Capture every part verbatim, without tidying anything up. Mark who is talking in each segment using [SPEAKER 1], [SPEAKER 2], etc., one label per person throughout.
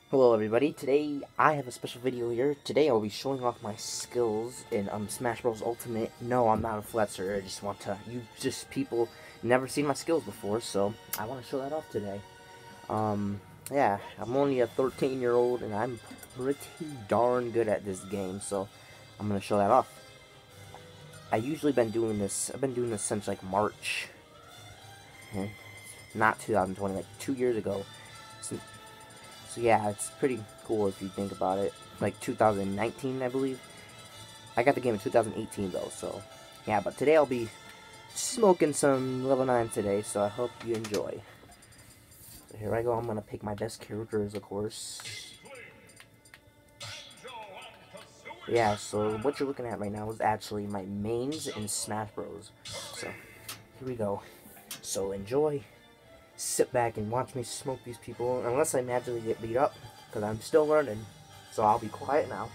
[SPEAKER 1] Hello everybody, today I have a special video here. Today I'll be showing off my skills in um, Smash Bros. Ultimate. No, I'm not a flexer, I just want to, you just people never seen my skills before, so I want to show that off today. Um, yeah, I'm only a thirteen year old and I'm pretty darn good at this game, so I'm going to show that off. I usually been doing this, I've been doing this since like March, not two thousand twenty, like two years ago. So, So yeah, it's pretty cool if you think about it. Like two thousand nineteen, I believe. I got the game in two thousand eighteen though, so yeah. But today I'll be smoking some level nine today, so I hope you enjoy. So here I go. I'm gonna pick my best characters, of course. Yeah. So what you're looking at right now is actually my mains in Smash Bros. So here we go. So enjoy. Sit back and watch me smoke these people, unless I magically get beat up, because I'm still learning, so I'll be quiet now.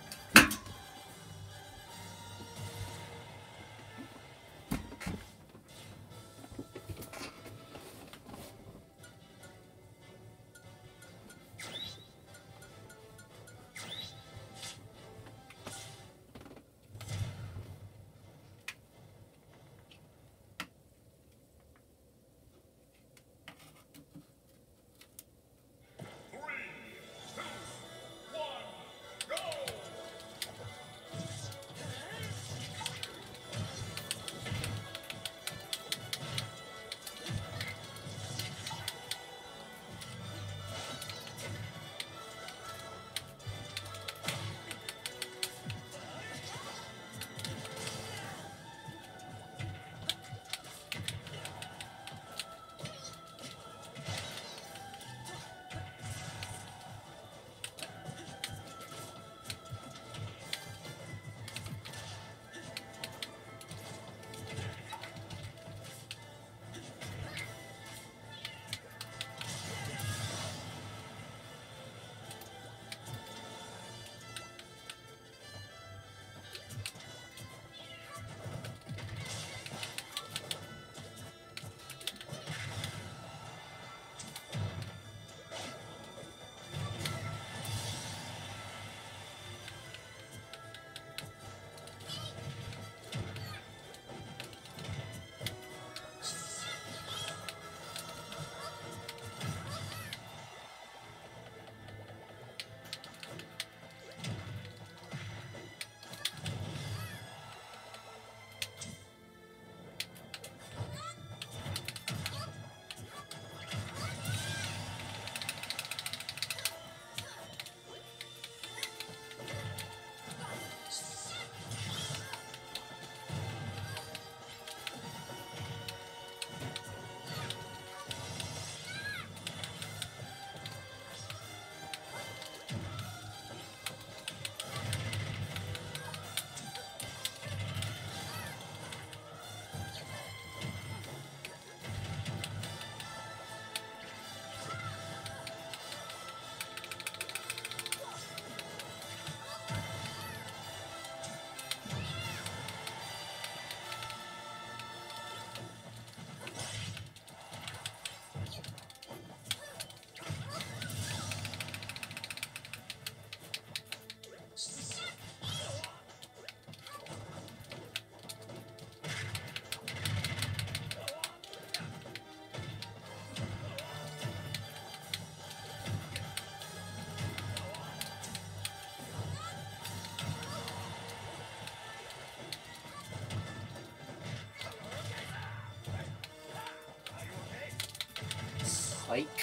[SPEAKER 1] Like.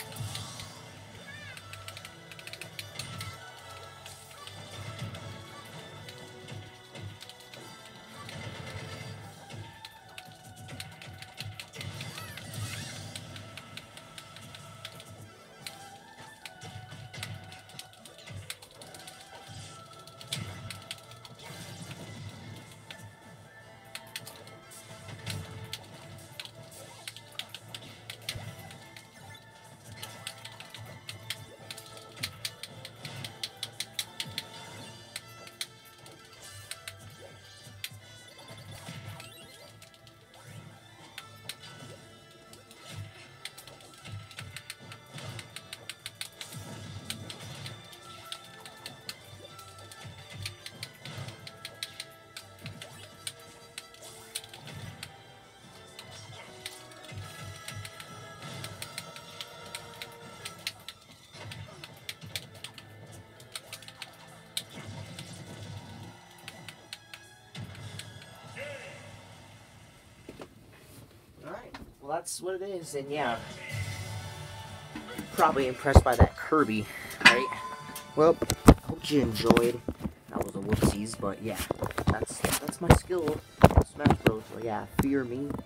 [SPEAKER 1] well, that's what it is, and yeah. Probably impressed by that Kirby, right? Well, I hope you enjoyed. That was a whoopsies, but yeah, that's that's my skill, Smash Bros. So yeah, fear me.